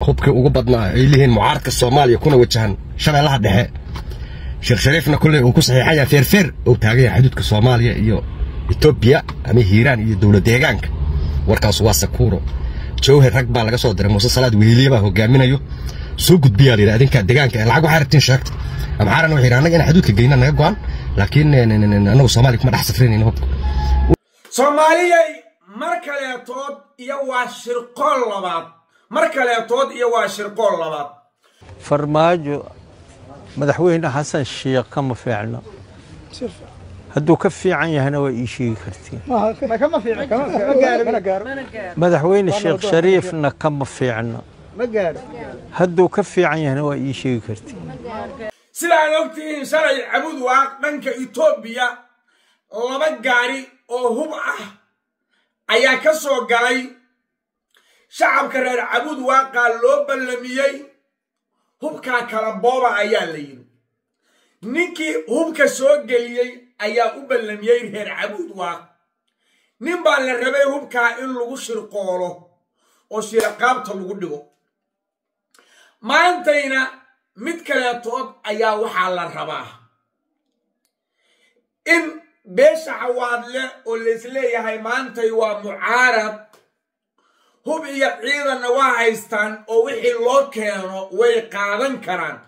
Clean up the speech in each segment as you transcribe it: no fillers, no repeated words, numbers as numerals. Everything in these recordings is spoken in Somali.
hubka ugu badnaa ay leeyihiin mucaaradka Soomaaliya kuna wajahan shabeellaha dhexe Sheekh Shariifna kullee uu ku saxiixaya feer oo taagaya xuduudka Soomaaliya iyo Ethiopia ama Hiiraan iyo dawlad deegaanka warkaas waa Sakuro jawhar rag baa laga soo diray Muuse Salaad Weliye baa hogaaminayo soo gudbiya leeyahay adinka deegaanka lacag waxa rabtiin sheegta ama xaran waxay raanag in xuduudka geeyna naga go'an laakiin anagu Soomaaliya kuma dhaxsafreenayna hubka Soomaaliya markaleetood iyo waa shirqool labaad markaleetood iyo waa shirqool labaad farmaajo madaxweyne Xasan Sheekh kama fiicno hadduu ka fiican yahayna way ii sheegi kartiin kama fiicno madaxweyne Sheekh Shariifna kama fiicno hadduu ka fiican yahayna way ii sheegi kartiin sidaan ogtiin shalay Cabud Waaq dhanka Ethiopia laba gaari oo hub ah ayaa ka soo galay shacabka reer Cabud Waaq loo ballamiyay hubka kala booba ayaa la yiri ninkii hubka soo galiyay ayaa u ballamiyay reer Cabud Waaq nin baa la rabay hubka in lagu shirqoolo oo shirqaabta lagu dhigo maantayna mid kale tood ayaa waxa la rabaa in beesha Xawaadle oo leesleeyahay maantay waa mucaarad hub iyo ciidanna waa haystaan oo wixii loo keeno way qaadan karaan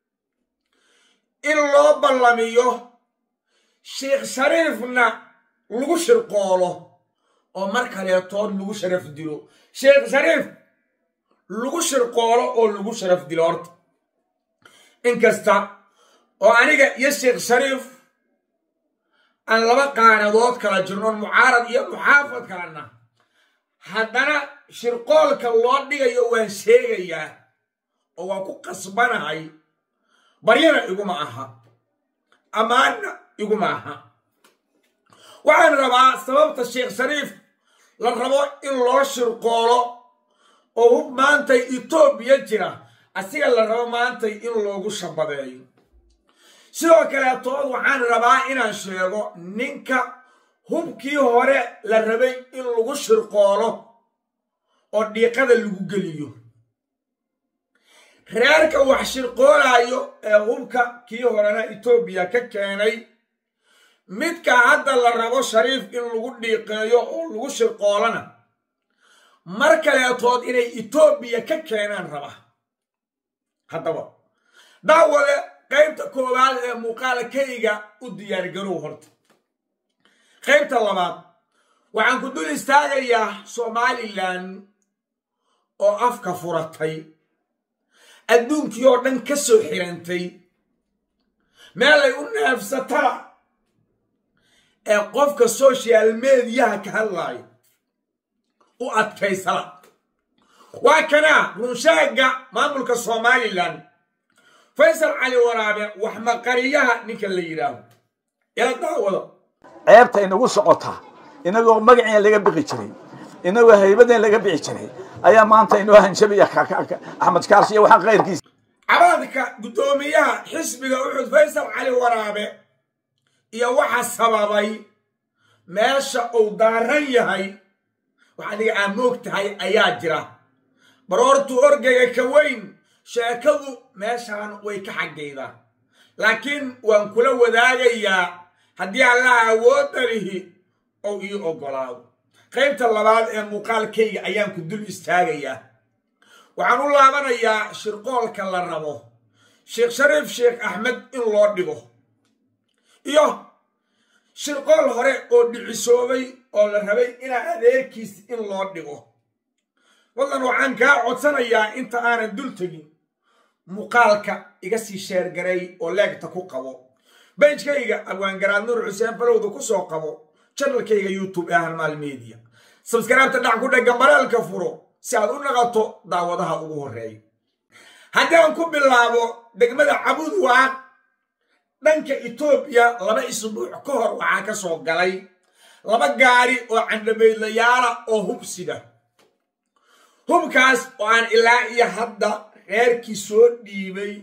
in loo ballamiyo Sheekh Shariifna lagu shirqoolo oo mar kale tood lagu sharaf dilo Sheekh Shariif lagu shirqoolo oo lagu sharaf dilo horta inkasta oo aniga iyo Sheekh Shariif aan laba qaanadood kala jirno mucaarad iyo muxaafad kalena haddana shirqoolka loo dhigayo waan sheegayaa oo waan ku qasbanahay baryana iguma aha amaana iguma aha waxaan rabaa sababta Sheekh Shariif la rabo in loo shirqoolo oo hub maantay Ethiopia jira asiga la rabo maantay in loogu shabadeeyo sidoo kale tood waxaan rabaa inaan sheego ninka hubkii hore la rabay in lagu shirqoolo oo dhiiqada lagu geliyo reerka wax shirqoolayo ee hubka kii horena Ethiopia ka keenay midka hadda la rabo Shariif in lagu dhiiqeeyo oo lagu shirqoolana mar kale tood inay Ethiopia ka keenaan raba haddaba daawale qaybta koowaad ee muuqaalkayga u diyaar garow horta qaybta labaad waxaan ku dul istaagayaa Somaliland oo afka furatay adduunkii oo dhan ka soo xirantay meel ay u neefsataa ee qofka social media ka hadlay u adkaysala waa kana runshaga maamulka Somaliland Faysal Ali Waraabe wax ma qariyaha ninka la yiraahdo ila daawado ceebta inagu socota inagoo magaceen laga bixi jiray inagoo haybadeen laga bixi jiray ayaa maanta inoo hanjabiya Axmed Kaarsiye waxa qeyrkiis abadka gudoomiyaha xisbiga Uxud Faysal Ali Waraabe iyo waxa sababay meesha uu daaran yahay waxa dhiga amoogtahay ayaa jira baroortu orgayga ka weyn sheekadu meeshaan way ka xageeyda laakiin waan kula wadaagayaa haddii Allah awood lihi oo ii ogolaado qaybta labaad ee muuqaalkayga ayaan ku dul istaagayaa waxaan u laabanayaa shirqoolka la rabo Sheekh Shariif Sheekh Axmed in loo dhigo iyo shirqool hore oo dhicisoobay oo la rabay ina adeerkiis in loo dhigo wadan waxaan ka codsanayaa inta aanan dul tagin muuqaalka iga sii sheer garay oo leegta ku qabo page-kayga Abwaan Garaad Nuur Xuseen Falowda ku soo qabo channel-kayga YouTube ee Halmaal Media subscribe-ta dhac ku dhagan baraalka furo si aad u naqato daawadaha ugu horeeya haddaan ku bilaabo degmada Cabud Waaq dhanka Ethiopia laba isbuuc ka hor waxa ka soo galay laba gaari oo candhameedlayaal oo hubsida hubkaas oo aan ilaa iyo hadda reerkii soo dhiibay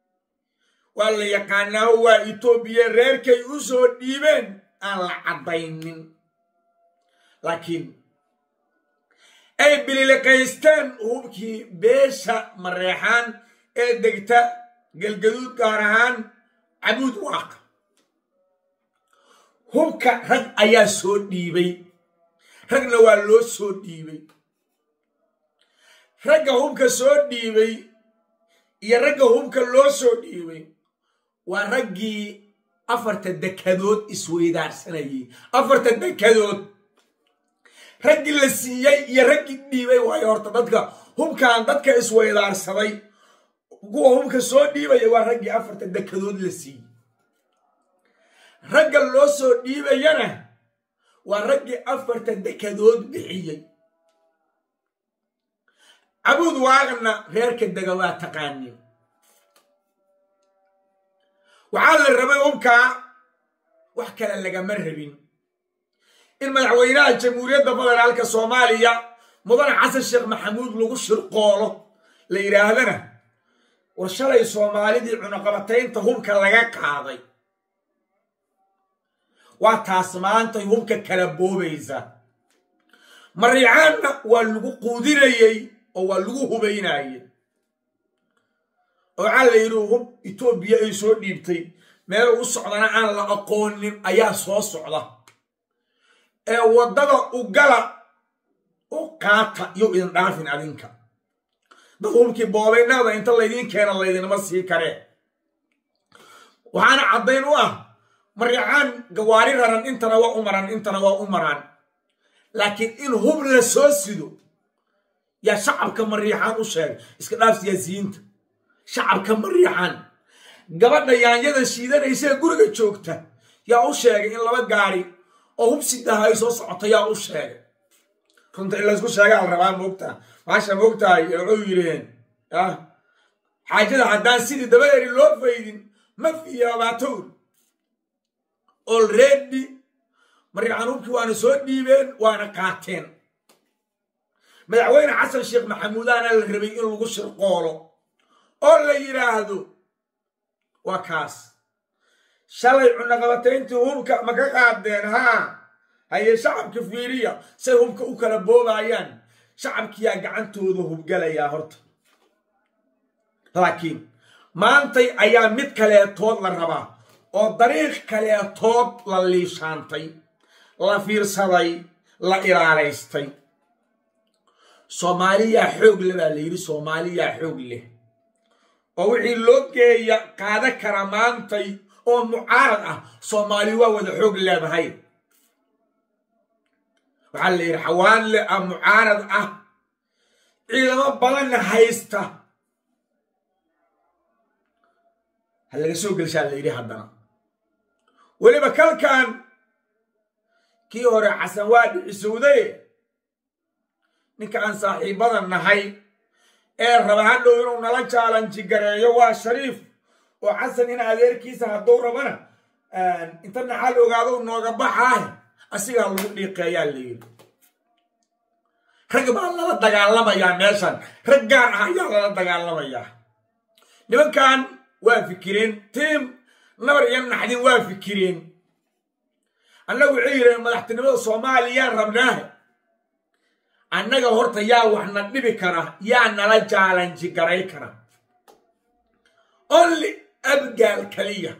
waa la yaqaanaa waa Ethiopia reerkay u soo dhiibeen aan la cadaynin laakiin ay bilileqaysteen hubkii beesha mareexaan ee degta galgaduud gaar ahaan cabuud waaq hubka rag ayaa soo dhiibay ragna waa loo soo dhiibay ragga hubka soo dhiibay iyo ragga hubka loo soo dhiibay waa raggii afarta dekadood isweydaarsanayay afarta dekadood raggii la siiyey iyo raggii dhiibay waayo horta dadka hubkaan dadka isweydaarsaday kuwa hubka soo dhiibaya waa raggii afarta dekadood la siiyey ragga loo soo dhiibayana waa raggii afarta dekadood bixiyey cabuud waaqna reerka dega waa taqaaniin waxaa la rabay hubkaa wax kale lagama rabin in madaxweynaha jamhuuriyadda federaalka soomaaliya mudane xasan sheekh maxamuud lagu shirqoolo la yidhaahdana war shalay soomaalidii cunaqabataynta hubka laga qaaday waa taas maantay hubka kala boobaysa mariicaanna waa lagu quudinayey oo waa lagu hubaynayey oo waxaa la yidhi hub etoobiya ay soo dhiibtay meel u socdana aan la aqoonin ayaa soo socda ee waddada u gala u qaata iyo idin dhaafin adinka dad hubkii boobaynada inta laydiin keena laydinama sii karee waxaana caddayn u ah mariicaan gawaari raran intana waa u maran intana waa u maraan laakiin in hub la soo sido yaa shacabka mariixaan u sheegay iska dhaaf siyaasiyiinta shacabka mariixaan gabadha yaanyada shiidanaysae guriga joogta yaa u sheegay in laba gaari oo hub sidaha ay soo socota yaa u sheegay runta in laysku sheegaa la rabaa moogtaa maasha moogtahay waxay yidhaheen xaajada haddaan sidii dabadeeri loo faydin ma fiyabaatowr already mariixaan hubkii waana soo dhiibeen waana qaateen madaxweyne xasan sheekh maxamuudaana la rabay in lagu shirqoolo oo la yidhaahdo waa kaas shalay cunaqabatayntii hubka ma ka qaadeen haa haye shacabka fiiriya say hubka u kala boobayaan shacabkiyaa gacantooda hubgalayaa horta laakiin maantay ayaa mid kaleetood la rabaa oo dariiq kaleetood la liishaantay la fiirsaday la ilaalaystay soomaaliyaa xoog le baa la yidhi soomaaliyaa xoog leh oo wixii loo geeya qaada kara maantay oo mucaarad ah soomaali waa wada xoog leedahay waxaa la yidhi xawaanle ah mucaarad ah ciidamo badanna haysta ha laga soo gelshaa la yidhi haddana weliba kalkan kii hore xasan waa dhicisowday ninka aan saaxiibada nahay ee raba hadhow inuu nala jaalanji gareeyo waa shariif oo xasan in adeerkiisa hadduu rabana inta naxal ogaado nooga baxaah asigaa lagu dhiiqeeyaa la yidhi rag baa lala dagaalamayaa meeshan rag gaar ah ayaa lala dagaalamayaa nimankan waa fikireen tiim nabar iyo naxdin waa fikireen annagu waxay yidhaheen madaxtinimada soomaaliyaan rabnaahe annaga horta yaa waxna dhibi kara yaa nala jaalanji garay kara only abgaal kaliya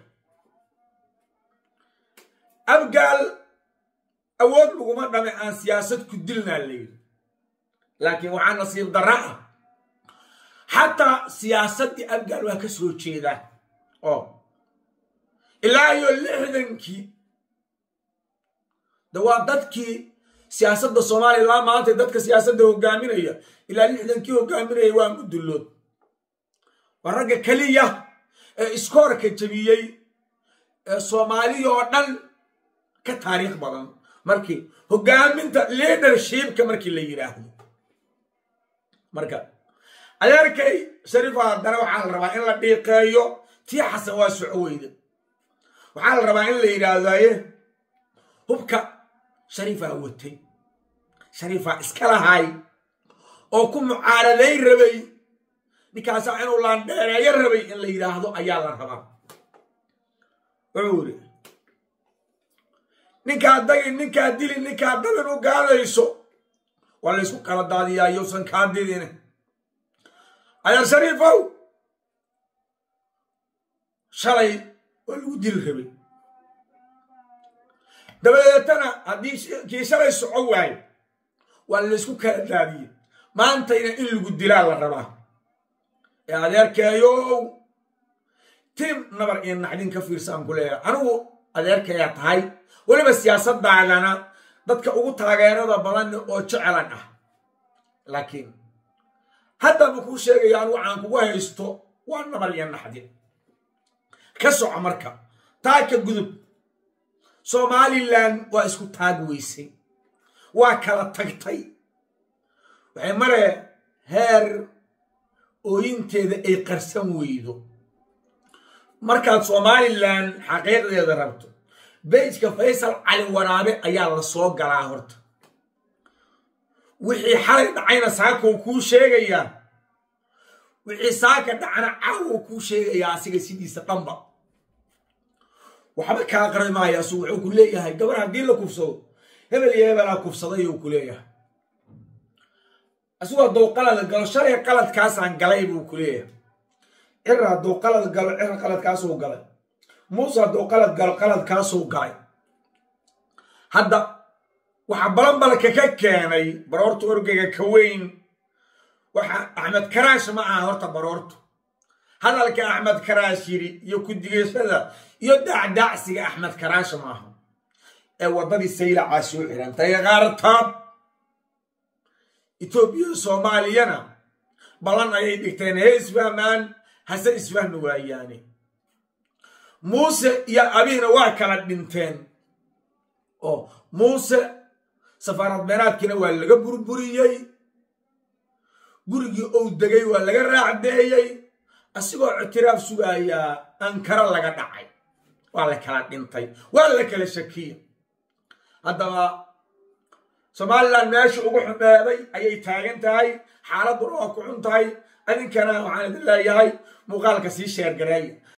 abgaal awood laguma dhame aan siyaasad ku dilnaa la yidhi laakiin waxaa nasiib darra ah xataa siyaasaddii abgaal waa ka soo jeedaa oo ilaa iyo 60kii da waa dadkii siyaasadda soomaaliya ilaa maanta dadka siyaasadda hogaaminaya ilaa 60kii hogaaminaya waa mudullood waa ragga keliya ee iskoorka jabiyey ee soomaaliya oo dhan ka taariikh badan markii hogaaminta leadershipka markii la yidhaahdo marka adeerkay shariifa haddana waxaa la rabaa in la dhiiqeeyo tii xasan waa soco weyda waxaa la rabaa in la yidhaahdaye hubka shariifaa watay shariifaa iska lahay oo ku mucaaraday rabay ninkaasaa inuu laandheereeyo rabay in la yidhaahdo ayaa la rabaa wuxuu yidhi ninkaa dagi ninkaa dili ninkaa dabin u gaadayso ولا يسوق على داديا يوصل كانديدين أيا شريفو شري والودير خبي دبلتنا هدي كي شري سعواي ولا يسوق على داديا ما أنت إلا قدلا الربا يا ذلك يوم تيم نبر إن عدين كفير سام كلها أنا ذلك يا تاي ولا بس سياسة بعلنا ضدك أقول تغير هذا بلان أو شعلنا لكن حتى بكون شيء يعني عن قوة يستو وأنا مريان حدين كسو عمرك تاك الجذب سومالي لان واسكو تاجويسي وكلا تقطي وعمره هير وينتي أي قرسم ويدو مركز سومالي لان حقيقة يضربته بيتك فيصل علي ورابع أيال الصوق على هرت وحي حرق عين ساكو كو شيغيا وحي ساكا دعنا عاو كو شيغيا سيغي سيدي ستنبا وحبك هاقري ما يسوع وكلية هاي قبرها قيل لكم صوت هبل يهبل كفصدي وكلية أسوأ دو قلد قال شري قلد كاس عن قليب وكلية إرى دو قلد قال إرى قلد كاس وقليب موسى دو قلد كاس وقليب هذا وحبلن بلك كاني برورت أرجع كوين أحمد كراش معه هرت برورت هذا لك أحمد كراش يكون دقيس هذا يدع دعسي أحمد كراش معه وضدي السيلة عاشور أنت يا غارتها إثيوبيا صومالينا بلان أيدكتين هيسفهمان هسه إسفهن وياني موسى يا أبينا واكلت بنتين موسى سفارة بنات كنا ولا بربريي قرقي أو دقي ولا راعدي أسيقو اعتراف سوايا أنكر لك دعي ولا كلات بنتي ولا كلا شكية هذا سوماليلاند ماشي ugu xumeeday ayay taagan tahay xaalad waa ku xuntahay adin kana waxaan idin leeyahay muuqaalka sii sheer gareey